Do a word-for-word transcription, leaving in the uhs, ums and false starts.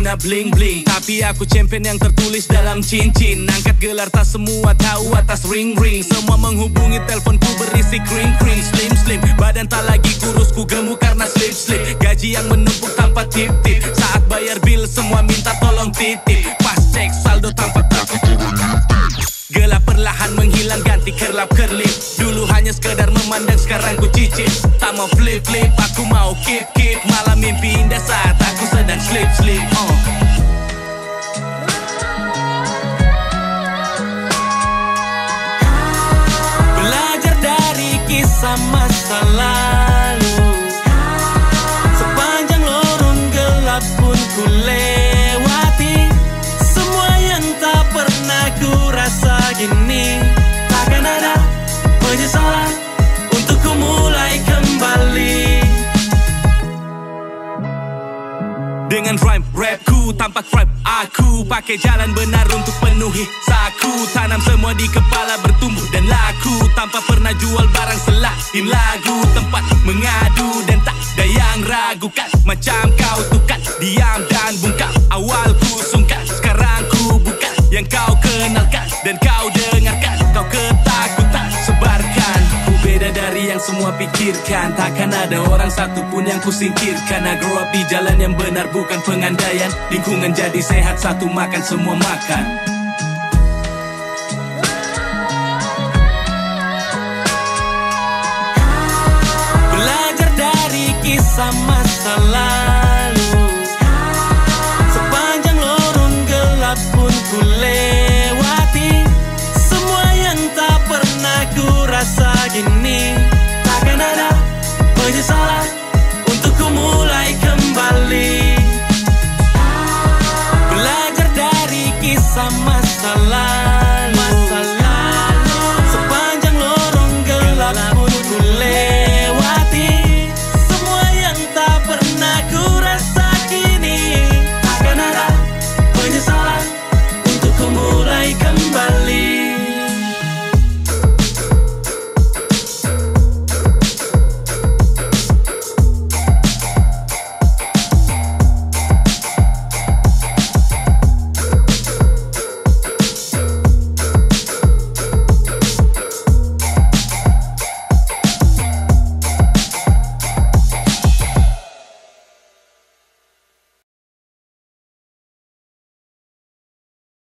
guna bling-bling, tapi aku champion yang tertulis dalam cincin. Angkat gelar tak semua tahu atas ring-ring. Semua menghubungi teleponku berisi kring-kring. Slim-slim, badan tak lagi kurus, ku gemuk karena slip-slip. Gaji yang menumpuk tanpa tip-tip. Saat bayar bil semua minta tolong titip. Pas cek saldo tanpa takut. Gelap perlahan menghilang ganti kerlap-kerlip. Dulu hanya sekedar memandang, sekarang ku cicip. Tak mau flip-flip, aku mau keep-keep. Malam mimpi indah saat aku sedang sleep-sleep. uh. Belajar dari kisah masa lalu. Sepanjang lorong gelap pun ku lewati. Semua yang tak pernah ku rasa gini. Takkan ada penyesalan untuk ku mulai kembali. Dengan rhyme rapku tanpa tribe, aku pakai jalan benar untuk penuhi saku. Tanam semua di kepala bertumbuh dan laku. Tanpa pernah jual barang selain lagu. Tempat mengadu dan tak ada yang ragukan. Macam kau tuh kan diam dan bungkam. Awal ku sungkan, sekarang ku bukan yang kau kenalkan dan kau dengarkan. Kau ketakutan, sebarkan. Ku beda dari yang semua pikirkan. Takkan ada orang satu pun yang ku singkirkan. I grow up di jalan yang benar bukan pengandaian. Lingkungan jadi sehat, satu makan semua makan. Belajar dari kisah masa lalu. Sepanjang lorong gelap pun ku lewati. Semua yang tak pernah ku rasa gini. Takkan ada penyesalan untuk ku mulai kembali. Belajar dari kisah masa lalu.